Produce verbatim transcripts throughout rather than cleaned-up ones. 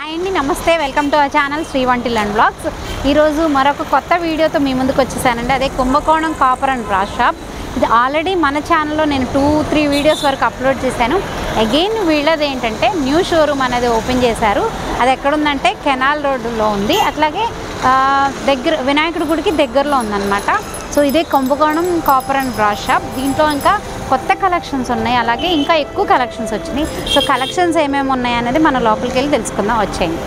అండి నమస్తే welcome to our channel Sri వంటిల్ అండ్ బ్లాగ్స్. ఈరోజు మరొక కొత్త వీడియోతో మీ ముందుకు వచ్చేసానండి. అదే Kumbakonam copper and brass shop. ఇది ఆల్రెడీ మన ఛానల్లో నేను టూ త్రీ వీడియోస్ వరకు అప్లోడ్ చేశాను. అగైన్ వీళ్ళది ఏంటంటే న్యూ షోరూమ్ అనేది ఓపెన్ చేశారు. అది ఎక్కడుందంటే కెనాల్ రోడ్డులో ఉంది. అట్లాగే దగ్గర వినాయకుడి గుడికి దగ్గరలో ఉందన్నమాట. సో ఇదే కుంభకోణం కాపర్ అండ్ బ్రాస్ షాప్. దీంట్లో ఇంకా కొత్త కలెక్షన్స్ ఉన్నాయి, అలాగే ఇంకా ఎక్కువ కలెక్షన్స్ వచ్చినాయి. సో కలెక్షన్స్ ఏమేమి ఉన్నాయి అనేది మన లోపలికి వెళ్ళి తెలుసుకుందాం, వచ్చేయండి.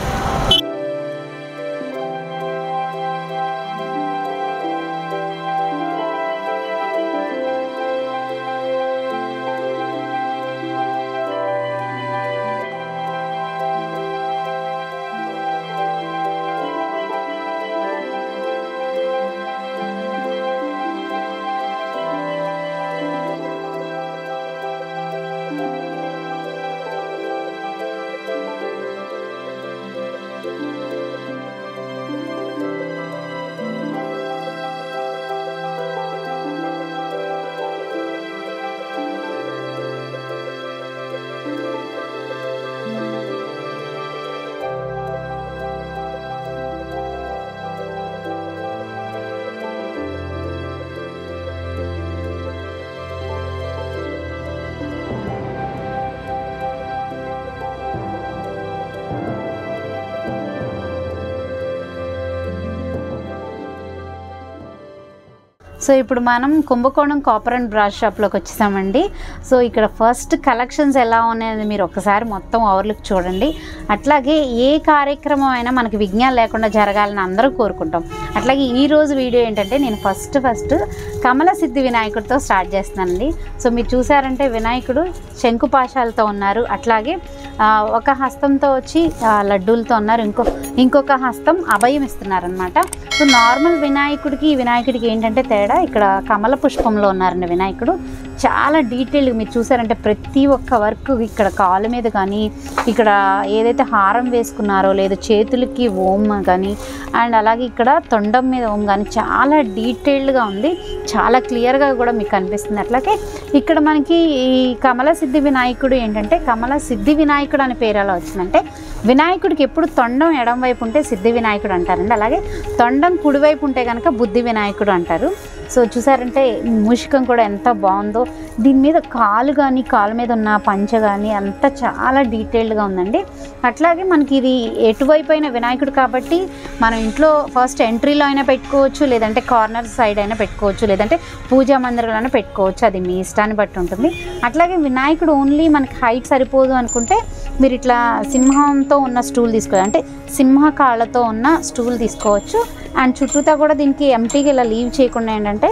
సో ఇప్పుడు మనం కుంభకోణం కాపర్ అండ్ బ్రాస్ షాప్లోకి వచ్చేసామండి. సో ఇక్కడ ఫస్ట్ కలెక్షన్స్ ఎలా ఉన్నాయని మీరు ఒకసారి మొత్తం ఓవర్లుక్ చూడండి. అట్లాగే ఏ కార్యక్రమం అయినా మనకి విఘ్నాలు లేకుండా జరగాలని అందరూ కోరుకుంటాం. అట్లాగే ఈరోజు వీడియో ఏంటంటే నేను ఫస్ట్ ఫస్ట్ కమల సిద్ధి వినాయకుడితో స్టార్ట్ చేస్తున్నానండి. సో మీరు చూసారంటే వినాయకుడు శంకుపాశాలతో ఉన్నారు. అట్లాగే ఒక హస్తంతో వచ్చి లడ్డూలతో ఉన్నారు, ఇంకో ఇంకొక హస్తం అభయం ఇస్తున్నారనమాట. సో నార్మల్ వినాయకుడికి ఈ వినాయకుడికి ఏంటంటే తేడా, ఇక్కడ కమల పుష్పంలో ఉన్నారండి వినాయకుడు. చాలా డీటెయిల్గా మీరు చూసారంటే ప్రతి ఒక్క వర్క్ ఇక్కడ కాలు మీద కానీ, ఇక్కడ ఏదైతే హారం వేసుకున్నారో లేదు చేతులకి ఓం కానీ, అండ్ అలాగే ఇక్కడ తొండం మీద ఓం కానీ చాలా డీటెయిల్డ్గా ఉంది, చాలా క్లియర్గా కూడా మీకు కనిపిస్తుంది. అట్లాగే ఇక్కడ మనకి ఈ కమల సిద్ధి వినాయకుడు ఏంటంటే కమల సిద్ధి వినాయకుడు అనే పేరు ఎలా వచ్చిందంటే, వినాయకుడికి ఎప్పుడు తొండం ఎడం వైపు ఉంటే సిద్ధి వినాయకుడు అంటారండి, అలాగే తొండం కుడివైపు ఉంటే కనుక బుద్ధి వినాయకుడు అంటారు. సో చూసారంటే మూషికం కూడా ఎంత బాగుందో, దీని మీద కాలు కానీ కాలు మీద ఉన్న పంచ కానీ అంతా చాలా డీటెయిల్డ్గా ఉందండి. అట్లాగే మనకి ఇది ఎటువైపు అయిన వినాయకుడు కాబట్టి మనం ఇంట్లో ఫస్ట్ ఎంట్రీలో అయినా పెట్టుకోవచ్చు, లేదంటే కార్నర్ సైడ్ అయినా పెట్టుకోవచ్చు, లేదంటే పూజా మందిరంలో అయినా పెట్టుకోవచ్చు, అది మీ ఇష్టాన్ని బట్టి ఉంటుంది. అట్లాగే వినాయకుడు ఓన్లీ మనకి హైట్ సరిపోదు అనుకుంటే మీరు ఇట్లా సింహంతో ఉన్న స్టూల్ తీసుకోవాలి, అంటే సింహ కాళ్ళతో ఉన్న స్టూల్ తీసుకోవచ్చు. అండ్ చుట్టూతా కూడా దీనికి ఎంటీగా ఇలా లీవ్ చేయకుండా ఏంటంటే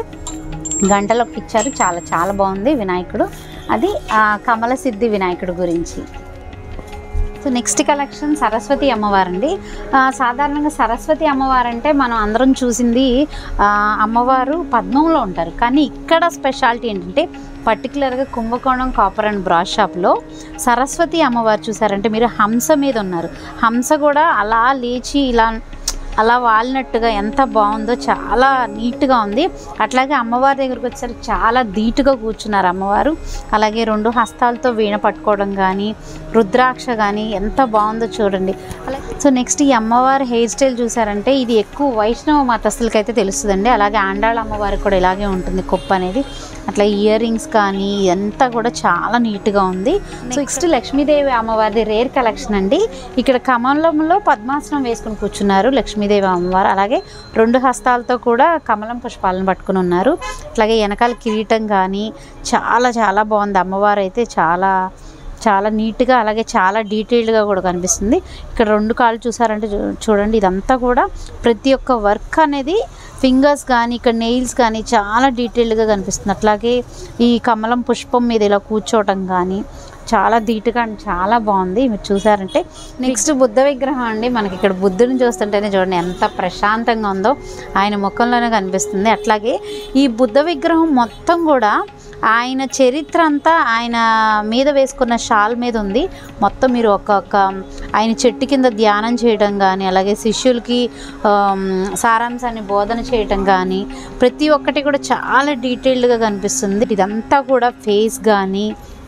గంటలోకి ఇచ్చారు. చాలా చాలా బాగుంది వినాయకుడు. అది కమల సిద్ధి వినాయకుడు గురించి. సో నెక్స్ట్ కలెక్షన్ సరస్వతి అమ్మవారండి. సాధారణంగా సరస్వతి అమ్మవారు అంటే మనం అందరం చూసింది అమ్మవారు పద్మంలో ఉంటారు, కానీ ఇక్కడ స్పెషాలిటీ ఏంటంటే పర్టికులర్గా కుంభకోణం కాపర్ అండ్ బ్రాస్ షాప్లో సరస్వతి అమ్మవారు చూసారంటే మీరు హంస మీద ఉన్నారు. హంస కూడా అలా లేచి ఇలా అలా వాలినట్టుగా ఎంత బాగుందో, చాలా నీట్గా ఉంది. అట్లాగే అమ్మవారి దగ్గరికి వచ్చేసరికి చాలా ధీటుగా కూర్చున్నారు అమ్మవారు. అలాగే రెండు హస్తాలతో వీణ పట్టుకోవడం కానీ, రుద్రాక్ష కానీ ఎంత బాగుందో చూడండి. అలాగే సో నెక్స్ట్ ఈ అమ్మవారి హెయిర్ స్టైల్ చూసారంటే ఇది ఎక్కువ వైష్ణవ మతస్థులకి అయితే తెలుస్తుందండి. అలాగే ఆండాళ్ళ అమ్మవారికి కూడా ఇలాగే ఉంటుంది కొప్పు అనేది. అట్లా ఇయర్ రింగ్స్ కానీ అంతా కూడా చాలా నీట్గా ఉంది. సో నెక్స్ట్ లక్ష్మీదేవి అమ్మవారిది రేర్ కలెక్షన్ అండి. ఇక్కడ కమలంలో పద్మాసనం వేసుకుని కూర్చున్నారు లక్ష్మీదేవి అమ్మవారు. అలాగే రెండు హస్తాలతో కూడా కమలం పుష్పాలను పట్టుకుని ఉన్నారు. అట్లాగే వెనకాల కిరీటం కానీ చాలా చాలా బాగుంది. అమ్మవారు అయితే చాలా చాలా నీట్గా అలాగే చాలా డీటెయిల్డ్గా కూడా కనిపిస్తుంది. ఇక్కడ రెండు కాళ్ళు చూసారంటే చూడండి, ఇదంతా కూడా ప్రతి ఒక్క వర్క్ అనేది ఫింగర్స్ కానీ ఇక్కడ నెయిల్స్ కానీ చాలా డీటెయిల్డ్గా కనిపిస్తుంది. అట్లాగే ఈ కమలం పుష్పం మీద ఇలా కూర్చోవటం కానీ చాలా ధీటుగా అండ్ చాలా బాగుంది. మీరు చూసారంటే నెక్స్ట్ బుద్ధ విగ్రహం అండి. మనకి ఇక్కడ బుద్ధుని చూస్తుంటేనే చూడండి ఎంత ప్రశాంతంగా ఉందో, ఆయన ముఖంలోనే కనిపిస్తుంది. అట్లాగే ఈ బుద్ధ విగ్రహం మొత్తం కూడా ఆయన చరిత్ర అంతా ఆయన మీద వేసుకున్న షాల్ మీద ఉంది. మొత్తం మీరు ఒక్కొక్క ఆయన చెట్టు కింద ధ్యానం చేయడం కానీ, అలాగే శిష్యులకి సారాంశాన్ని బోధన చేయటం కానీ ప్రతి ఒక్కటి కూడా చాలా డీటెయిల్డ్గా కనిపిస్తుంది. ఇదంతా కూడా ఫేస్ కానీ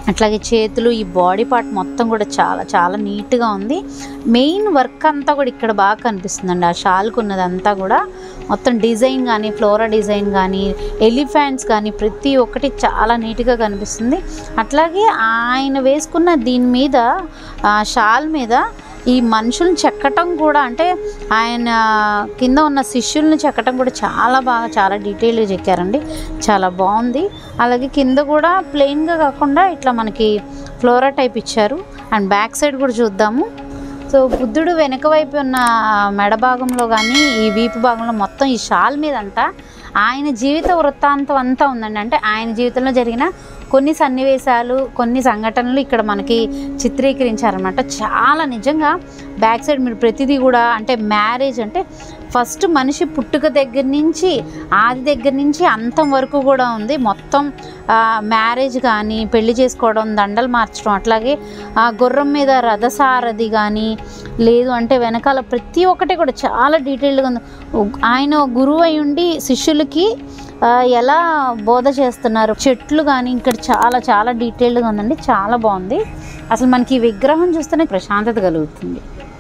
అట్లాగే చేతులు, ఈ బాడీ పార్ట్ మొత్తం కూడా చాలా చాలా నీట్గా ఉంది. మెయిన్ వర్క్ అంతా కూడా ఇక్కడ బాగా కనిపిస్తుందండి. ఆ షాల్కు ఉన్నదంతా కూడా మొత్తం డిజైన్ కానీ, ఫ్లోరా డిజైన్ కానీ, ఎలిఫెంట్స్ కానీ ప్రతి ఒక్కటి చాలా నీట్గా కనిపిస్తుంది. అట్లాగే ఆయన వేసుకున్న దీని మీద షాల్ మీద ఈ మనుషుల్ని చెక్కటం కూడా, అంటే ఆయన కింద ఉన్న శిష్యుల్ని చెక్కటం కూడా చాలా బాగా చాలా డీటెయిల్గా చెక్కారండి. చాలా బాగుంది. అలాగే కింద కూడా ప్లెయిన్గా కాకుండా ఇట్లా మనకి ఫ్లోరా టైప్ ఇచ్చారు. అండ్ బ్యాక్ సైడ్ కూడా చూద్దాము. సో బుద్ధుడు వెనక వైపు ఉన్న మెడ భాగంలో కానీ, ఈ వీపు భాగంలో మొత్తం ఈ షాల్ మీద అంతా ఆయన జీవిత వృత్తాంతం అంతా ఉందండి. అంటే ఆయన జీవితంలో జరిగిన కొన్ని సన్నివేశాలు, కొన్ని సంఘటనలు ఇక్కడ మనకి చిత్రీకరించారనమాట. చాలా నిజంగా బ్యాక్ సైడ్ మీరు ప్రతిదీ కూడా, అంటే మ్యారేజ్ అంటే ఫస్ట్ మనిషి పుట్టుక దగ్గర నుంచి, ఆది దగ్గర నుంచి అంతం వరకు కూడా ఉంది. మొత్తం మ్యారేజ్ కానీ, పెళ్లి చేసుకోవడం, దండలు మార్చడం, అట్లాగే గుర్రం మీద రథసారథి కానీ, లేదు అంటే వెనకాల ప్రతి ఒక్కటి కూడా చాలా డీటెయిల్డ్గా ఉంది. ఆయన గురువు అయి ఉండి శిష్యులకి ఎలా బోధ చేస్తున్నారు, చెట్లు కానీ ఇక్కడ చాలా చాలా డీటెయిల్డ్గా ఉందండి. చాలా బాగుంది. అసలు మనకి ఈ విగ్రహం చూస్తేనే ప్రశాంతత కలుగుతుంది.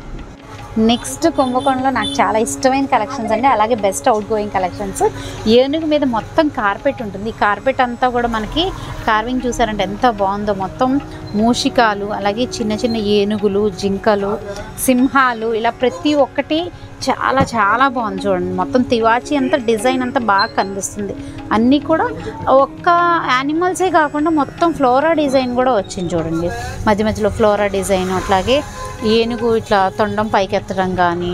నెక్స్ట్ కుంభకోణంలో నాకు చాలా ఇష్టమైన కలెక్షన్స్ అండి. అలాగే బెస్ట్ అవుట్ గోయింగ్ కలెక్షన్స్. ఏనుగు మీద మొత్తం కార్పెట్ ఉంటుంది. ఈ కార్పెట్ అంతా కూడా మనకి కార్వింగ్ చూసారంటే ఎంత బాగుందో. మొత్తం మూషికాలు, అలాగే చిన్న చిన్న ఏనుగులు, జింకలు, సింహాలు, ఇలా ప్రతి ఒక్కటి చాలా చాలా బాగుంది చూడండి. మొత్తం తివాచి అంతా డిజైన్ అంతా బాగా కనిపిస్తుంది. అన్నీ కూడా ఒక్క యానిమల్సే కాకుండా మొత్తం ఫ్లోరా డిజైన్ కూడా వచ్చింది చూడండి. మధ్య మధ్యలో ఫ్లోరా డిజైన్, అట్లాగే ఏనుగు ఇట్లా తొండం పైకెత్తడం కానీ,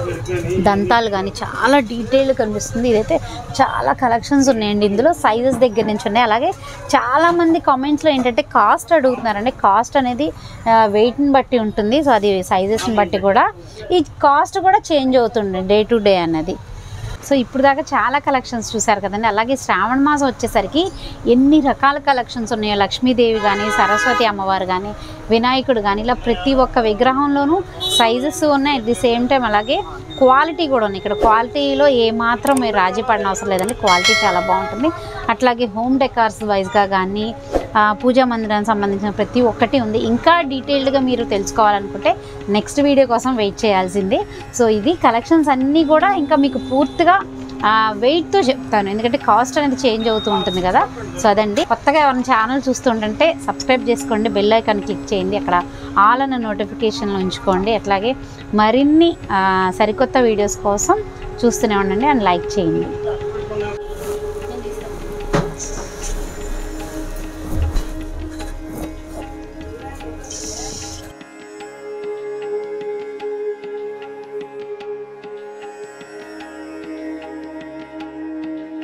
దంతాలు కానీ చాలా డీటెయిల్గా కనిపిస్తుంది. ఇదైతే చాలా కలెక్షన్స్ ఉన్నాయండి. ఇందులో సైజెస్ దగ్గర నుంచి ఉన్నాయి. అలాగే చాలామంది కామెంట్స్లో ఏంటంటే కాస్ట్ అడుగుతున్నారండి. కాస్ట్ అనేది వెయిట్ని బట్టి ఉంటుంది. సో అది సైజెస్ని బట్టి కూడా ఈ కాస్ట్ కూడా చేంజ్ అవుతుంది డే టు డే అన్నది. సో ఇప్పుడు దాకా చాలా కలెక్షన్స్ చూసారు కదండి. అలాగే శ్రావణ మాసం వచ్చేసరికి ఎన్ని రకాల కలెక్షన్స్ ఉన్నాయో. లక్ష్మీదేవి కానీ, సరస్వతి అమ్మవారు కానీ, వినాయకుడు కానీ, ఇలా ప్రతి ఒక్క విగ్రహంలోనూ సైజెస్ ఉన్నాయి. అట్ ది సేమ్ టైం అలాగే క్వాలిటీ కూడా ఉంది. ఇక్కడ క్వాలిటీలో ఏమాత్రం మీరు రాజీ పడిన అవసరం లేదండి. క్వాలిటీ చాలా బాగుంటుంది. అట్లాగే హోమ్ డెకార్స్ వైజ్గా కానీ, పూజా మందిరానికి సంబంధించిన ప్రతి ఒక్కటి ఉంది. ఇంకా డీటెయిల్డ్గా మీరు తెలుసుకోవాలనుకుంటే నెక్స్ట్ వీడియో కోసం వెయిట్ చేయాల్సిందే. సో ఇది కలెక్షన్స్ అన్నీ కూడా ఇంకా మీకు పూర్తిగా వెయిట్తో చెప్తాను, ఎందుకంటే కాస్ట్ అనేది చేంజ్ అవుతూ ఉంటుంది కదా. సో అదండి. కొత్తగా ఎవరైనా ఛానల్ చూస్తుంటే సబ్స్క్రైబ్ చేసుకోండి, బెల్ ఐకాన్ క్లిక్ చేయండి, అక్కడ ఆల్ అన్న నోటిఫికేషన్లు ఉంచుకోండి. అట్లాగే మరిన్ని సరికొత్త వీడియోస్ కోసం చూస్తూనే ఉండండి అండ్ లైక్ చేయండి.